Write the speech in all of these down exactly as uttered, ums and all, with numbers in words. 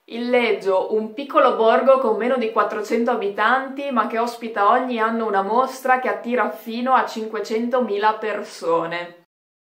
Il Leggio, un piccolo borgo con meno di quattrocento abitanti, ma che ospita ogni anno una mostra che attira fino a cinquecentomila persone.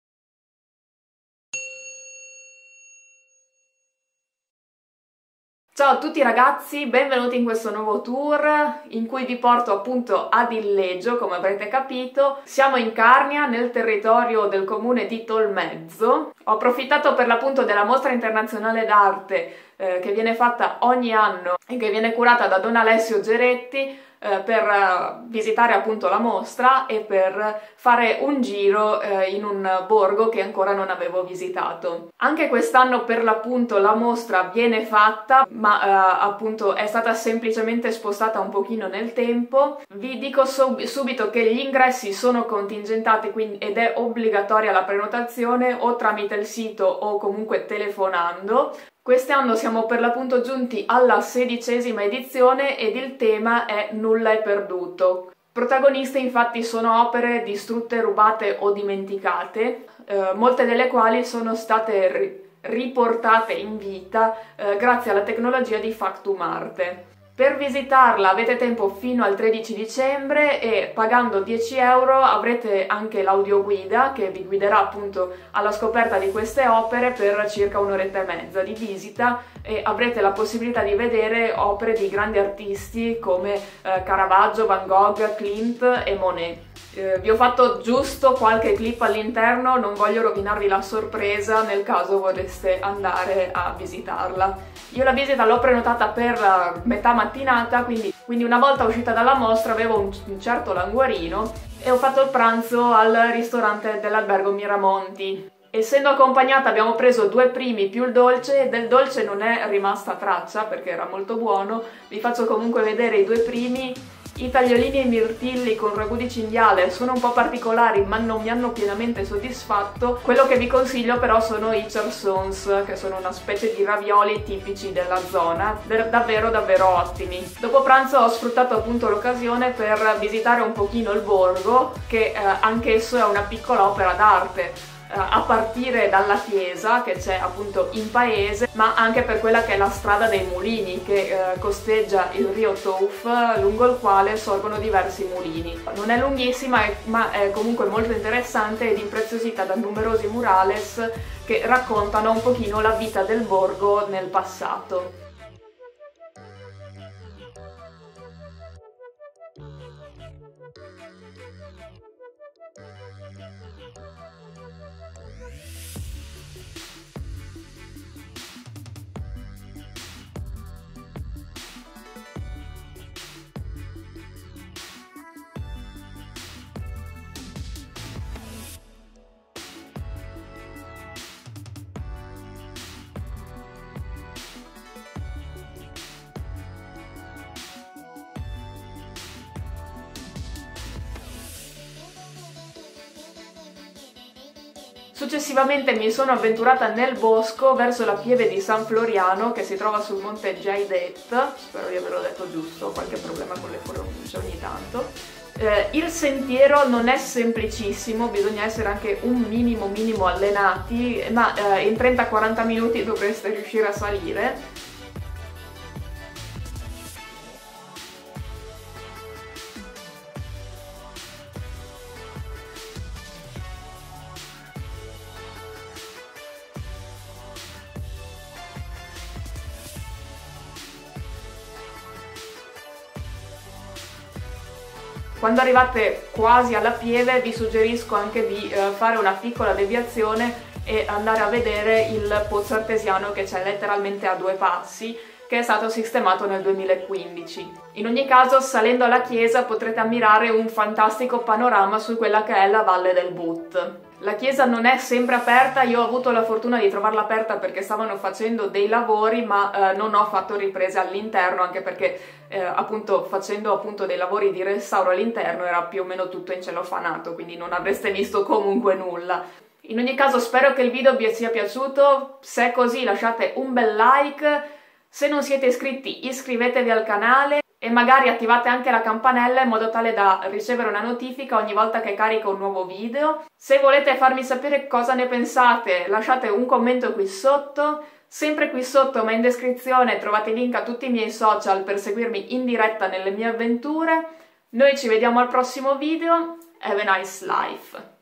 Ciao a tutti ragazzi, benvenuti in questo nuovo tour in cui vi porto appunto ad Il Leggio, come avrete capito. Siamo in Carnia, nel territorio del comune di Tolmezzo. Ho approfittato per l'appunto della mostra internazionale d'arte eh, che viene fatta ogni anno e che viene curata da Don Alessio Geretti eh, per eh, visitare appunto la mostra e per fare un giro eh, in un borgo che ancora non avevo visitato. Anche quest'anno per l'appunto la mostra viene fatta, ma eh, appunto è stata semplicemente spostata un pochino nel tempo. Vi dico sub subito che gli ingressi sono contingentati, quindi, ed è obbligatoria la prenotazione o tramite il sito o comunque telefonando. Quest'anno siamo per l'appunto giunti alla sedicesima edizione ed il tema è Nulla è perduto. Protagoniste infatti sono opere distrutte, rubate o dimenticate, eh, molte delle quali sono state ri riportate in vita eh, grazie alla tecnologia di Factum Arte. Per visitarla avete tempo fino al tredici dicembre e pagando dieci euro avrete anche l'audioguida che vi guiderà appunto alla scoperta di queste opere per circa un'oretta e mezza di visita e avrete la possibilità di vedere opere di grandi artisti come eh, Caravaggio, Van Gogh, Klimt e Monet. Eh, vi ho fatto giusto qualche clip all'interno, non voglio rovinarvi la sorpresa nel caso voleste andare a visitarla. Io la visita l'ho prenotata per metà mattinata, quindi, quindi una volta uscita dalla mostra avevo un, un certo languorino e ho fatto il pranzo al ristorante dell'albergo Miramonti. Essendo accompagnata abbiamo preso due primi più il dolce e del dolce non è rimasta traccia perché era molto buono. Vi faccio comunque vedere i due primi. I tagliolini ai mirtilli con ragù di cinghiale sono un po' particolari ma non mi hanno pienamente soddisfatto. Quello che vi consiglio però sono i charsons, che sono una specie di ravioli tipici della zona, davvero davvero ottimi. Dopo pranzo ho sfruttato appunto l'occasione per visitare un pochino il borgo, che eh, anch'esso è una piccola opera d'arte. A partire dalla chiesa che c'è appunto in paese, ma anche per quella che è la strada dei mulini che eh, costeggia il Rio Touf, lungo il quale sorgono diversi mulini. Non è lunghissima ma è comunque molto interessante ed impreziosita da numerosi murales che raccontano un pochino la vita del borgo nel passato. Successivamente mi sono avventurata nel bosco verso la pieve di San Floriano che si trova sul monte Jaidet, spero di averlo detto giusto, ho qualche problema con le pronunce ogni tanto. Eh, il sentiero non è semplicissimo, bisogna essere anche un minimo minimo allenati, ma eh, in trenta quaranta minuti dovreste riuscire a salire. Quando arrivate quasi alla pieve vi suggerisco anche di eh, fare una piccola deviazione e andare a vedere il pozzo artesiano che c'è letteralmente a due passi, che è stato sistemato nel duemilaquindici. In ogni caso, salendo alla chiesa potrete ammirare un fantastico panorama su quella che è la Valle del But. La chiesa non è sempre aperta, io ho avuto la fortuna di trovarla aperta perché stavano facendo dei lavori, ma eh, non ho fatto riprese all'interno, anche perché eh, appunto facendo appunto dei lavori di restauro all'interno era più o meno tutto incellofanato, quindi non avreste visto comunque nulla. In ogni caso spero che il video vi sia piaciuto, se è così lasciate un bel like, se non siete iscritti iscrivetevi al canale e magari attivate anche la campanella in modo tale da ricevere una notifica ogni volta che carico un nuovo video. Se volete farmi sapere cosa ne pensate lasciate un commento qui sotto, Sempre qui sotto, ma in descrizione, trovate il link a tutti i miei social per seguirmi in diretta nelle mie avventure. Noi ci vediamo al prossimo video. Have a nice life!